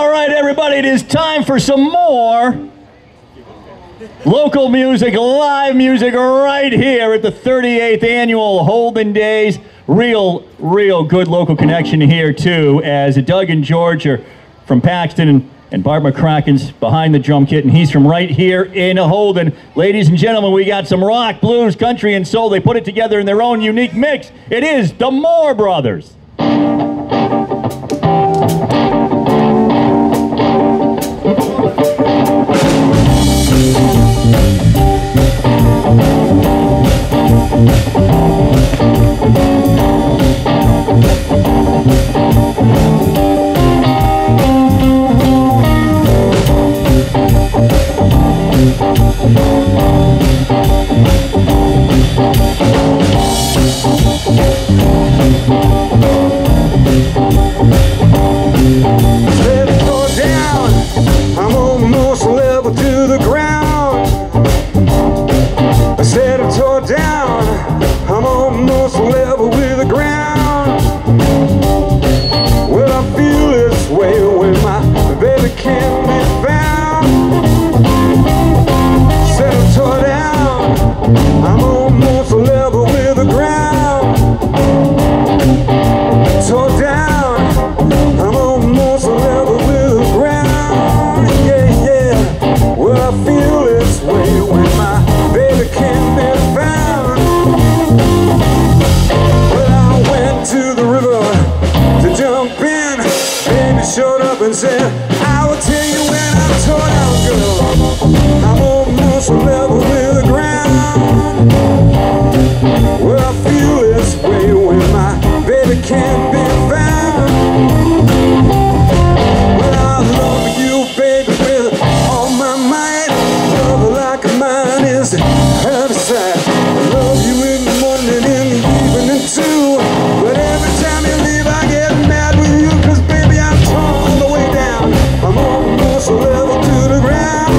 All right, everybody, it is time for some more local music, live music right here at the 38th Annual Holden Days. Real good local connection here, too, as Doug and George are from Paxton and Bart McCracken's behind the drum kit, and he's from right here in Holden. Ladies and gentlemen, we got some rock, blues, country, and soul. They put it together in their own unique mix. It is the Moore Brothers. Showed up and said, I will tell you when I'm tore down, girl. I'm almost level with the ground. Well, I feel this way when my baby can't be found. Well, I love you, baby, with all my might. Love her like a mine is the other side. I love you in the morning and in the evening too. But every time you leave, I get mad with you, 'cause baby, I'm torn the way down. I'm almost level to the ground.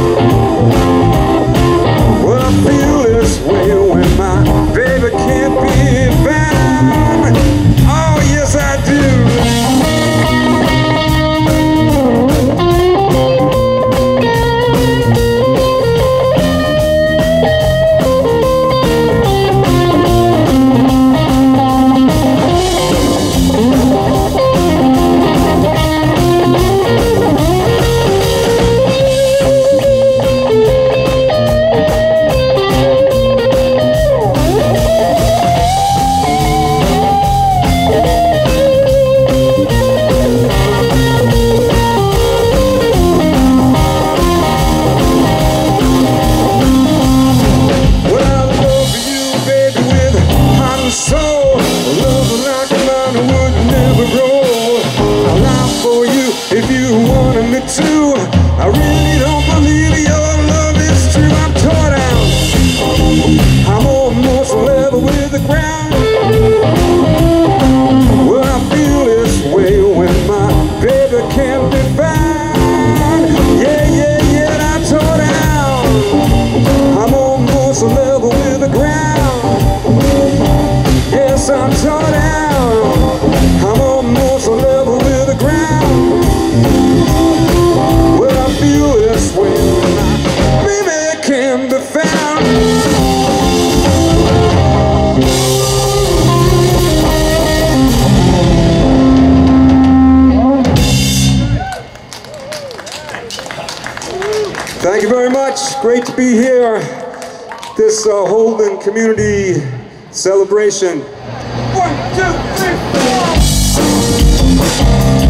Well, I feel this way when my baby can't be found. Oh, yes, I do. I really don't believe your love is true. I'm torn down. I'm almost level with the ground. Well, I feel this way when my baby can't be found. Yeah, I'm torn down. I'm almost level with the ground. Yes, I'm torn down. I'm almost level with the ground. Feel this way when my baby can be found. Thank you very much. Great to be here. This Holden community celebration. 1, 2, 3, 4.